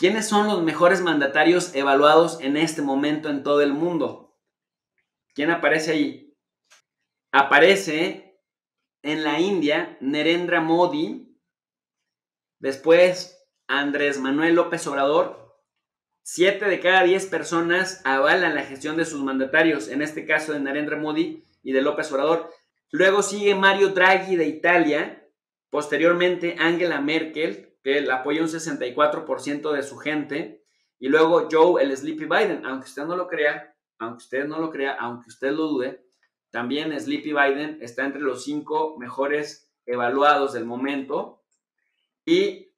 ¿Quiénes son los mejores mandatarios evaluados en este momento en todo el mundo? ¿Quién aparece ahí? Aparece en la India Narendra Modi, después Andrés Manuel López Obrador. 7 de cada 10 personas avalan la gestión de sus mandatarios, en este caso de Narendra Modi y de López Obrador. Luego sigue Mario Draghi de Italia, posteriormente Angela Merkel, que la apoya un 64% de su gente, y luego Joe el Sleepy Biden, aunque usted no lo crea, aunque usted lo dude, también Sleepy Biden está entre los 5 mejores evaluados del momento. Y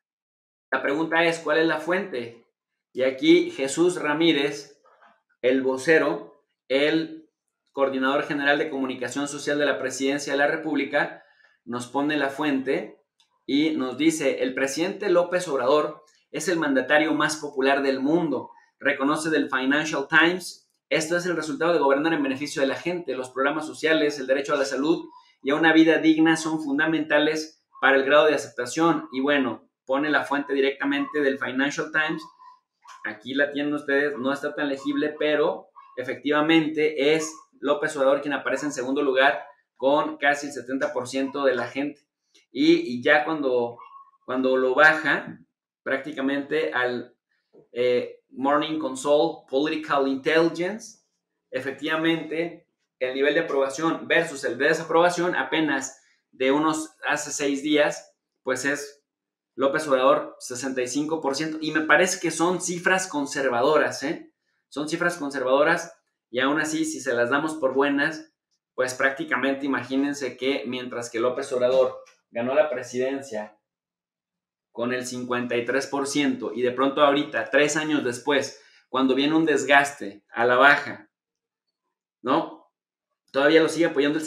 la pregunta es, ¿cuál es la fuente? Y aquí Jesús Ramírez, el vocero, el coordinador general de comunicación social de la Presidencia de la República, nos pone la fuente y nos dice: el presidente López Obrador es el mandatario más popular del mundo, reconoce del Financial Times. Esto es el resultado de gobernar en beneficio de la gente. Los programas sociales, el derecho a la salud y a una vida digna son fundamentales para el grado de aceptación. Y bueno, pone la fuente directamente del Financial Times. Aquí la tienen ustedes, no está tan legible, pero efectivamente es López Obrador quien aparece en segundo lugar con casi el 70% de la gente. Y ya cuando lo baja prácticamente al Morning Consult Political Intelligence, efectivamente el nivel de aprobación versus el de desaprobación apenas de unos hace 6 días, pues es López Obrador 65%, y me parece que son cifras conservadoras, son cifras conservadoras, y aún así, si se las damos por buenas, pues prácticamente imagínense que mientras que López Obrador ganó la presidencia con el 53%, y de pronto ahorita, 3 años después, cuando viene un desgaste a la baja, ¿no? Todavía lo sigue apoyando el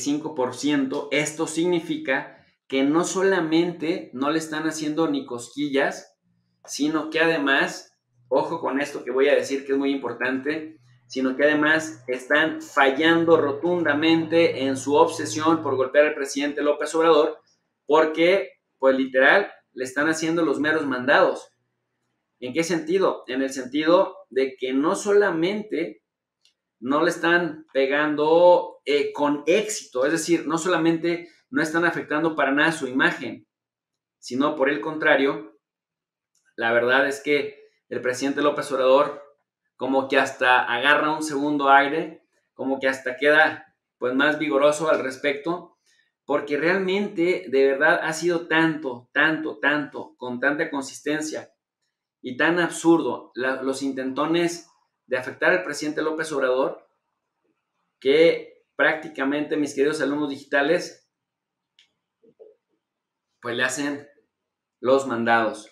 65%, esto significa que no solamente no le están haciendo ni cosquillas, sino que además, ojo con esto que voy a decir que es muy importante, sino que además están fallando rotundamente en su obsesión por golpear al presidente López Obrador, porque, pues literal, le están haciendo los meros mandados. ¿En qué sentido? En el sentido de que no solamente no le están pegando con éxito, es decir, no solamente no están afectando para nada su imagen, sino por el contrario, la verdad es que el presidente López Obrador como que hasta agarra un segundo aire, como que hasta queda pues más vigoroso al respecto, porque realmente de verdad ha sido tanto, con tanta consistencia y tan absurdo los intentones de afectar al presidente López Obrador, que prácticamente mis queridos alumnos digitales pues le hacen los mandados.